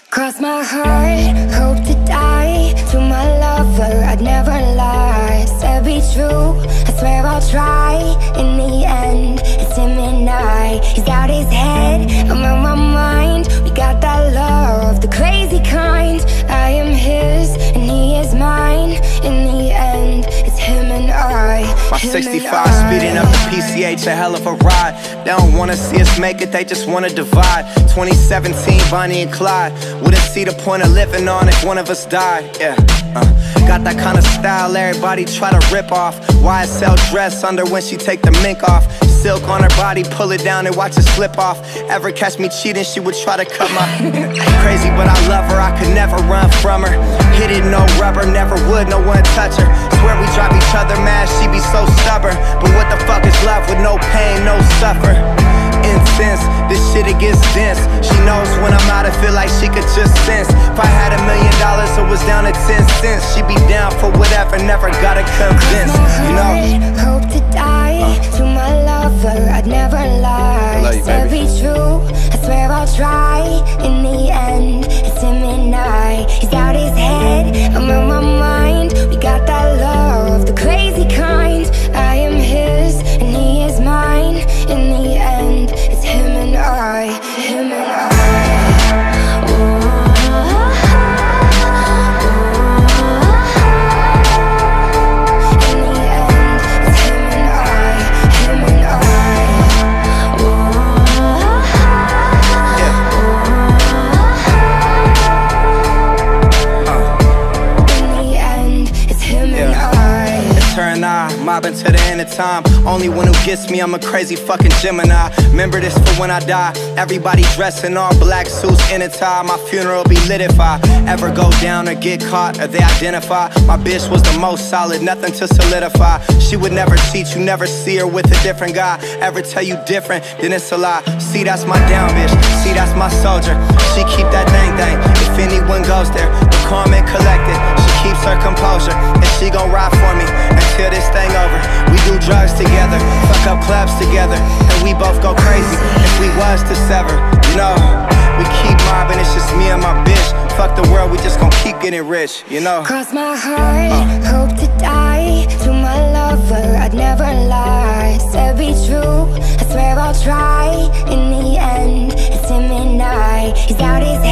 Cross my heart, hope to die. To my lover, I'd never lie. Said be true, I swear I'll try. In the end, it's him and I. He's out his head, I'm on my mind. We got that love, the crazy kind. I am his, and he is mine. In the end, it's him and I. My 65 speeding up the PCH, a hell of a ride. They don't wanna see us make it, they just wanna divide. 2017, Bonnie and Clyde. Wouldn't see the point of living on if one of us died. Yeah, got that kind of style everybody try to rip off. YSL dress under when she take the mink off. Silk on her body, pull it down and watch it slip off. Ever catch me cheating, she would try to cut my crazy, but I love her, I could never run from her. Hit it, no rubber, never would, no one touch her. Swear we drive each other mad, she be so stubborn. But what the fuck is love with no pain, no suffer? Incense, this shit it gets dense. She knows when I'm out, I feel like she could just sense. If I had $1 million, it was down to 10 cents. She be down for whatever, never gotta convince, you know. Hope to die, to my lover, I'd never lie. Love you, Said be true, I swear I'll try. In the end, it's him and I. He's out his head, I'm on my mind. We got that love, the crazy kind. I am his, and he is mine. In the end, it's him and I, him and I. Mobbing to the end of time. Only one who gets me, I'm a crazy fucking Gemini. Remember this for when I die. Everybody dressed in all black suits in a tie. My funeral be lit if I ever go down or get caught or they identify. My bitch was the most solid, nothing to solidify. She would never cheat, you never see her with a different guy. Ever tell you different, then it's a lie. See, that's my down bitch, see, that's my soldier. She keep that thing. If anyone goes there, but calm and collected. She keeps her composure, and she gon' ride for me until this thing over. We do drugs together, fuck up clubs together, and we both go crazy if we was to sever, you know. We keep mobbing, it's just me and my bitch. Fuck the world, we just gon' keep getting rich, you know. Cross my heart, hope to die. To my lover, I'd never lie. Said be true, I swear I'll try. In the end, it's him and I. He's out his head,